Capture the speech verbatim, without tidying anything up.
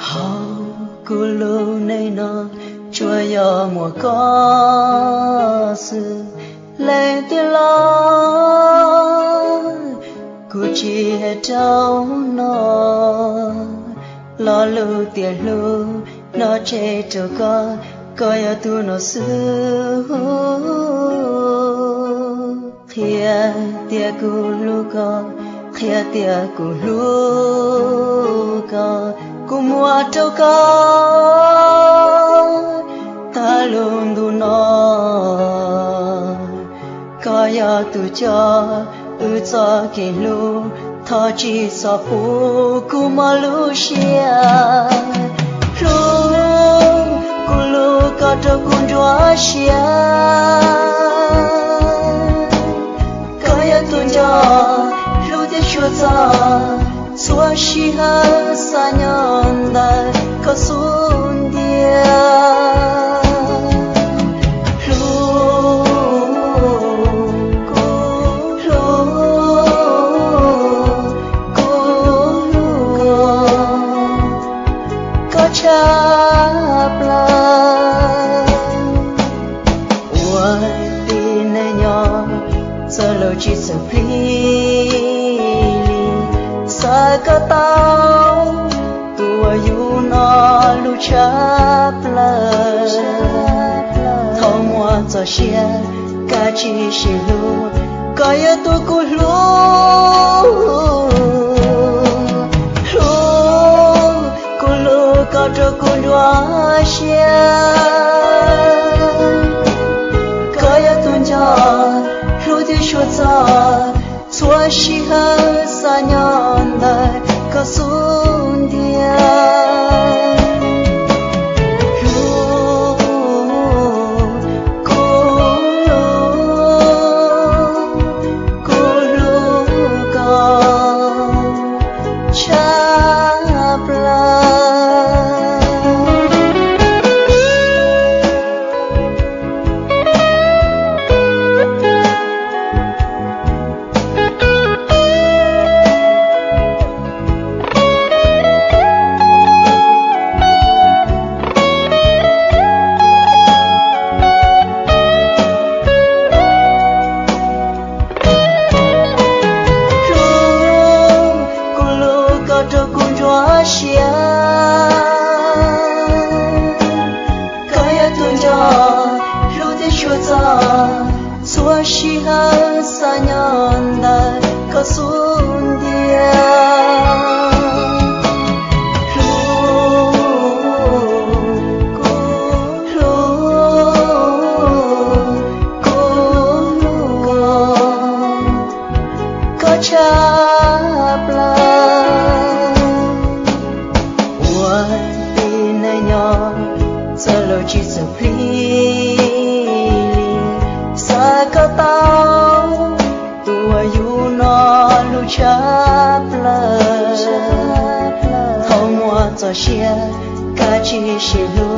hao cô lâu nay nó chúa yo mùa có sự lên tiếng lo cô chỉ hết trao nó lo lưu tiền lưu nó che cho con coi ở tu nó xưa thia tia cô lưu con thia tia cô lưu con cô mua cho con ta luôn tu nó coi ở tu cho ư cho kỷ lưu thọ chỉ so phụ cô mà lưu xia có cho con chúa xia có ya tuôn cho lưu tiếc chúa cho chúa xia xa nhon đời có xuống dia lưu cô lưu cô lưu có chắp lại giờ lâu chỉ sợ phi sa cả tao tua yu nó lu chắp lời thâu mua cho xia cả chỉ xì lu coi ở tôi cô lu lu cô lu có cho cô đoá xia coi ở tôi cho chúa cho chúa chỉ hơi xa nhon đời có xuống dia lu cô lu cô lu con chắp lại chúa chỉ hơi xa nhon đời có xuống dia lu cô lu cô con có chắp lại ua tin nơi nhỏ giờ lâu chỉ sợ phi có tao tua yu nó lu chắp lời thâu mua cho xia cả chỉ xì lu